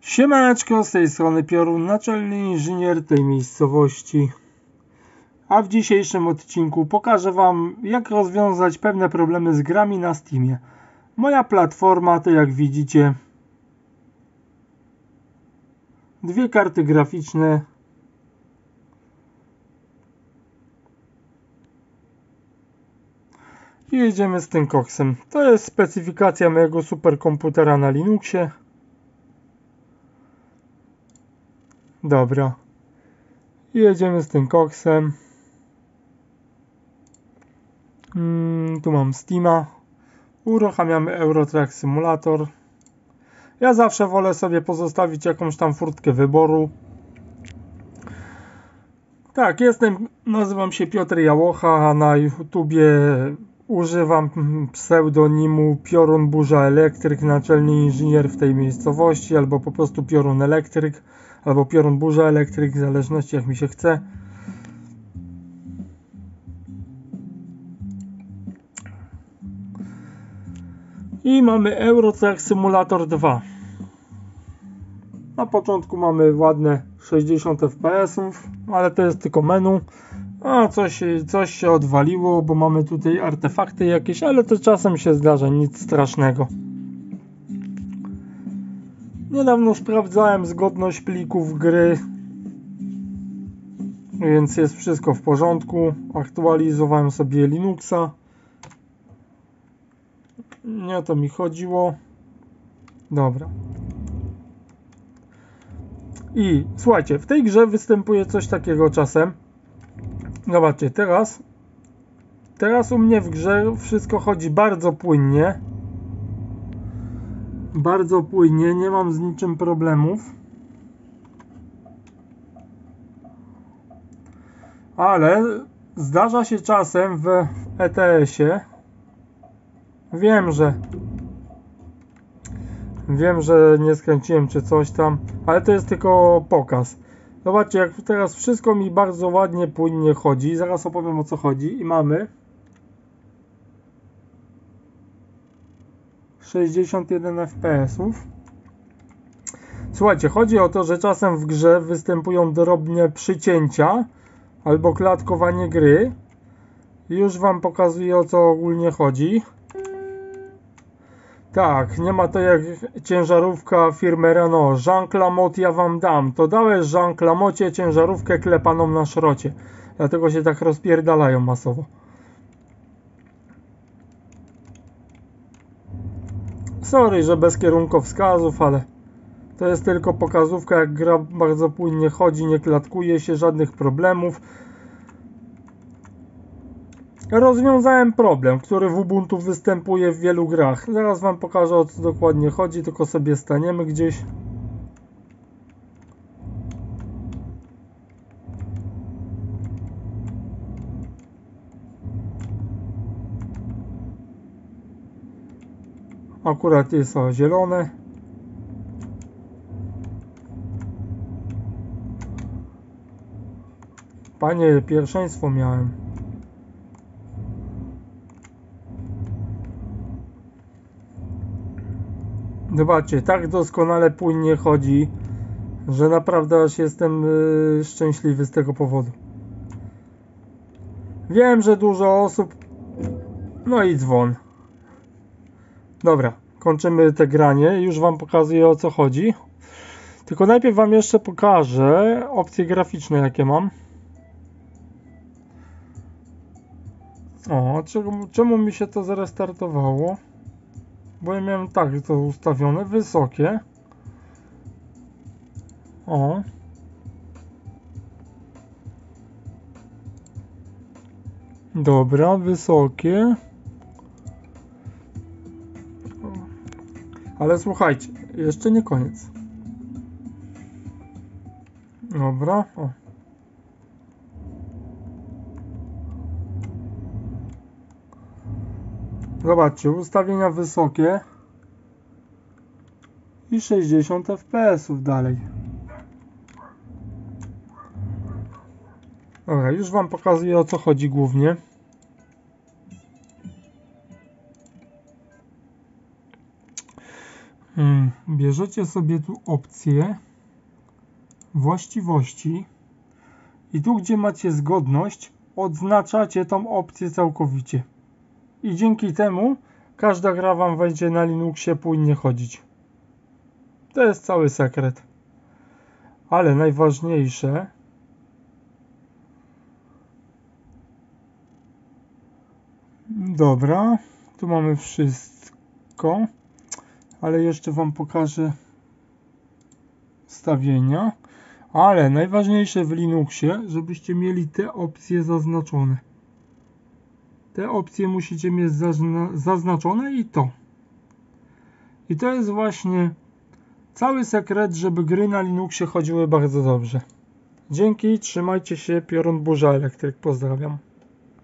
Siemaneczko, z tej strony Piorun, naczelny inżynier tej miejscowości. A w dzisiejszym odcinku pokażę Wam, jak rozwiązać pewne problemy z grami na Steamie. Moja platforma to, jak widzicie, dwie karty graficzne, i jedziemy z tym koksem. To jest specyfikacja mojego superkomputera na Linuxie. Dobra. I jedziemy z tym koksem. Tu mam Steama. Uruchamiamy Eurotrack Simulator. Ja zawsze wolę sobie pozostawić jakąś tam furtkę wyboru. Tak, nazywam się Piotr Jałocha, a na YouTubie używam pseudonimu Piorun Burza Elektryk, naczelny inżynier w tej miejscowości, albo po prostu Piorun Elektryk, albo Piorun Burza Elektryk, w zależności jak mi się chce. I mamy Eurotrack Simulator 2. Na początku mamy ładne 60 fps, ale to jest tylko menu. A coś się odwaliło, bo mamy tutaj artefakty jakieś, ale to czasem się zdarza, nic strasznego. Niedawno sprawdzałem zgodność plików gry, więc jest wszystko w porządku. Aktualizowałem sobie Linuxa. Nie o to mi chodziło. Dobra. I słuchajcie, w tej grze występuje coś takiego czasem. Zobaczcie, teraz u mnie w grze wszystko chodzi bardzo płynnie. Bardzo płynnie, nie mam z niczym problemów. Ale zdarza się czasem w ETS-ie. Wiem, że nie skręciłem czy coś tam, ale to jest tylko pokaz. Zobaczcie, jak teraz wszystko mi bardzo ładnie, płynnie chodzi. Zaraz opowiem, o co chodzi. I mamy 61 fps. Słuchajcie, chodzi o to, że czasem w grze występują drobne przycięcia albo klatkowanie gry. Już Wam pokazuję, o co ogólnie chodzi. Tak, nie ma to jak ciężarówka firmy Renault. Jean Clamotte ja Wam dam. To dałeś Jean Clamocie ciężarówkę klepaną na szrocie. Dlatego się tak rozpierdalają masowo. Sorry, że bez kierunkowskazów, ale to jest tylko pokazówka, jak gra bardzo płynnie chodzi, nie klatkuje się, żadnych problemów. Rozwiązałem problem, który w Ubuntu występuje w wielu grach. Zaraz Wam pokażę, o co dokładnie chodzi, tylko sobie staniemy gdzieś. Akurat jest zielone. Panie, pierwszeństwo miałem. Zobaczcie, tak doskonale płynnie chodzi, że naprawdę aż jestem szczęśliwy z tego powodu. Wiem, że dużo osób... No i dzwon. Dobra, kończymy te granie. Już Wam pokazuję, o co chodzi. Tylko najpierw Wam jeszcze pokażę opcje graficzne, jakie mam. O, czemu mi się to zrestartowało? Bo ja miałem tak to ustawione, wysokie. O. Dobra, wysokie. Ale słuchajcie, jeszcze nie koniec. Dobra, o. Zobaczcie, ustawienia wysokie i 60 fps dalej. Dobra, już Wam pokazuję, o co chodzi głównie. Bierzecie sobie tu opcję właściwości i tu, gdzie macie zgodność, odznaczacie tą opcję całkowicie. I dzięki temu każda gra wam będzie na Linuxie płynnie chodzić. To jest cały sekret. Ale najważniejsze, dobra, tu mamy wszystko, ale jeszcze wam pokażę ustawienia. Ale najważniejsze w Linuxie, żebyście mieli te opcje zaznaczone. Te opcje musicie mieć zaznaczone i to. I to jest właśnie cały sekret, żeby gry na Linuxie chodziły bardzo dobrze. Dzięki, trzymajcie się, Piorun Burza Elektryk, pozdrawiam.